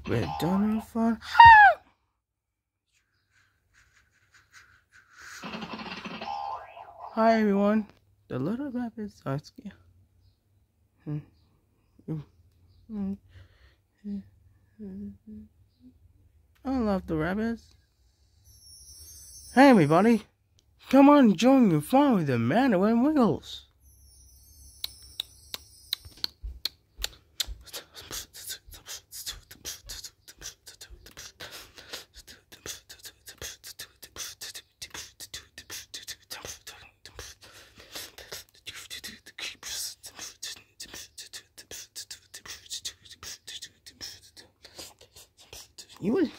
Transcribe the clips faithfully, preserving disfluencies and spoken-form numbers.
We're done fun. Hi everyone, the little rabbits are scared. I love the rabbits. Hey everybody, come on join me fun with the man and Wiggles. You would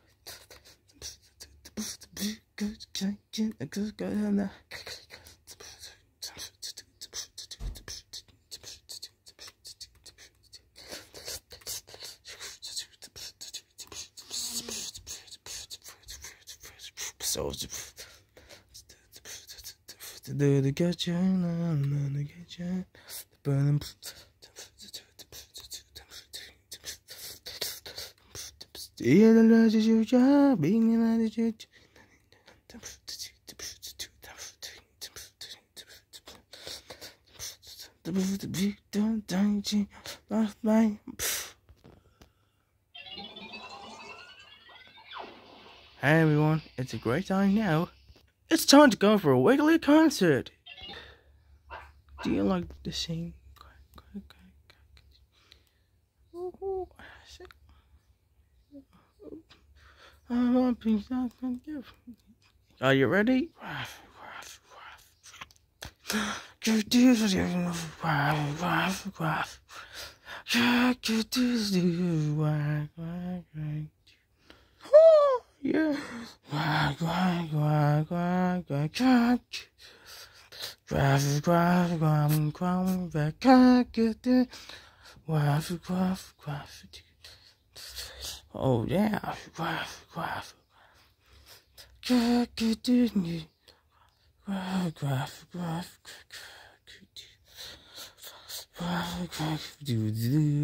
so do the get you and get you burn. Yeah, the last is your job, being in the church. Hey everyone, it's a great time now. It's time to go for a Wiggly concert. Do you like to sing? Are you ready? Oh, yeah. Oh yeah.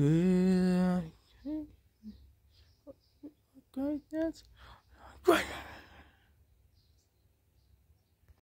Great, that's great.